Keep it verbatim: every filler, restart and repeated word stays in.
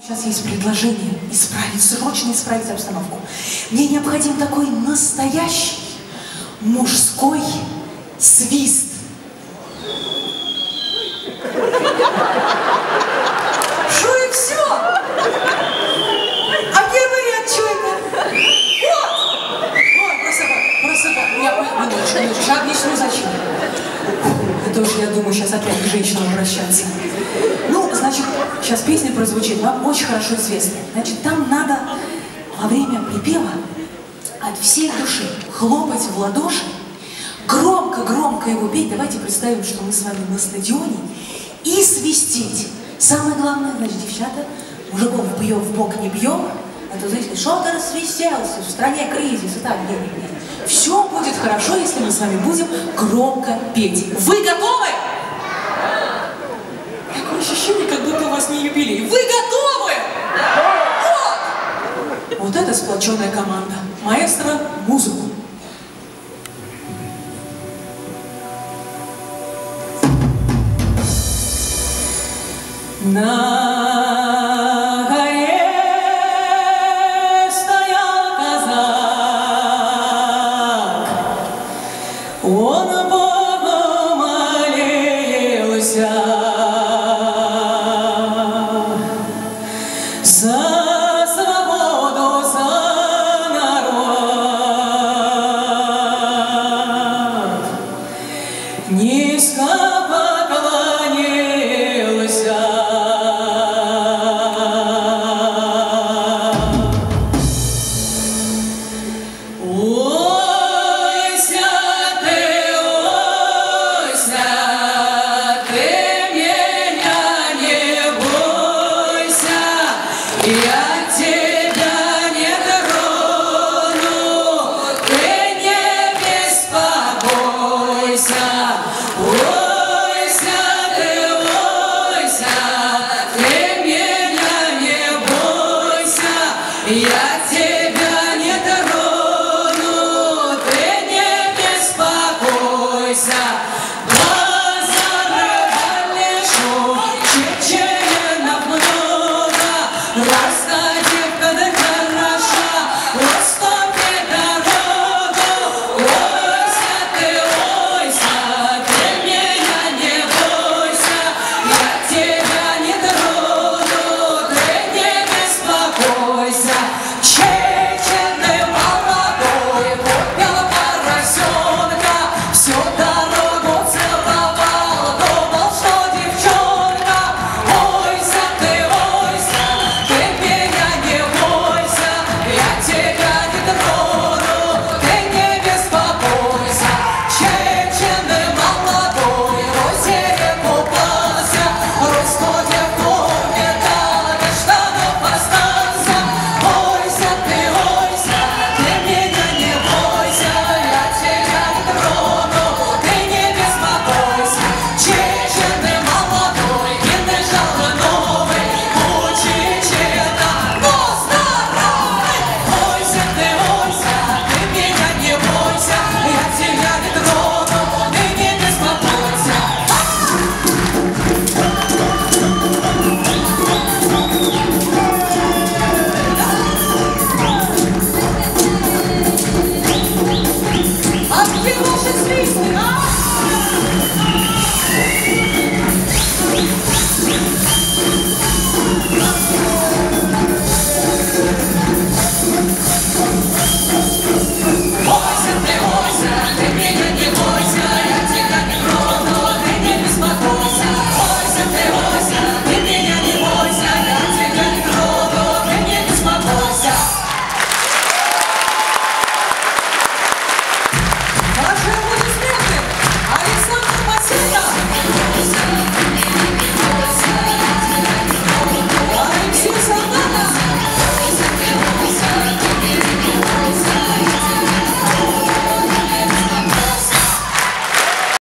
Сейчас есть предложение исправить, срочно исправить обстановку. Мне необходим такой настоящий мужской свист. Что и все? А первый ряд что это? Вот! Вот, просто, просто, я, минуточку, минуточку, я объясню зачем. Это уж, я думаю, сейчас опять к женщинам обращаться. Ну, значит, сейчас песня прозвучит, вам очень хорошо известна. Значит, там надо во время припева от всей души хлопать в ладоши, громко-громко его петь. Давайте представим, что мы с вами на стадионе, и свистеть. Самое главное, значит, девчата, мужиков бьем в бок не бьем, а то, знаете, что-то рассвистелся, в стране кризис, и так, нет, нет. Все будет хорошо, если мы с вами будем громко петь. Вы готовы? Такое ощущение, как будто у вас не юбилей. Вы готовы? Вот! Вот это сплоченная команда. Маэстро, музыку. На горе стоял казак, он Богу молился за свободу, за народ, низко поклонился. Я тебя не трону, ты не беспокойся. Ойся ты, ойся, ты меня не бойся. Я тебя не трону, ты не беспокойся. Базара большой, чеченцев много.